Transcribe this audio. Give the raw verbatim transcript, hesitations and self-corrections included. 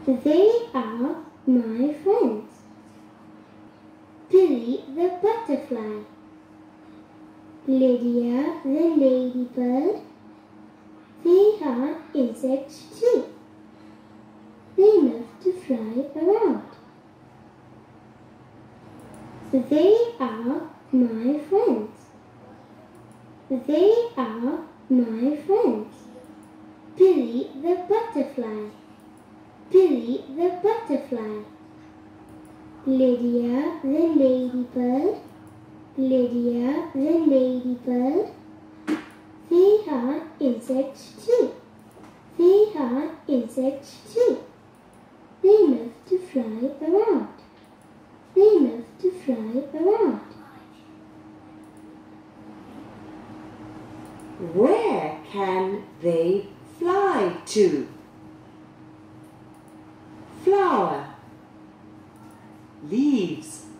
They are my friends. Billy the butterfly, Lydia the ladybird. They are insects too. They love to fly around. They are my friends. They are my friends. Billy the butterfly, Billy the butterfly, Lydia the ladybird, Lydia the ladybird. They are insects too. They are insects too. They love to fly around. They love to fly around. Where can they fly to? Flower, leaves,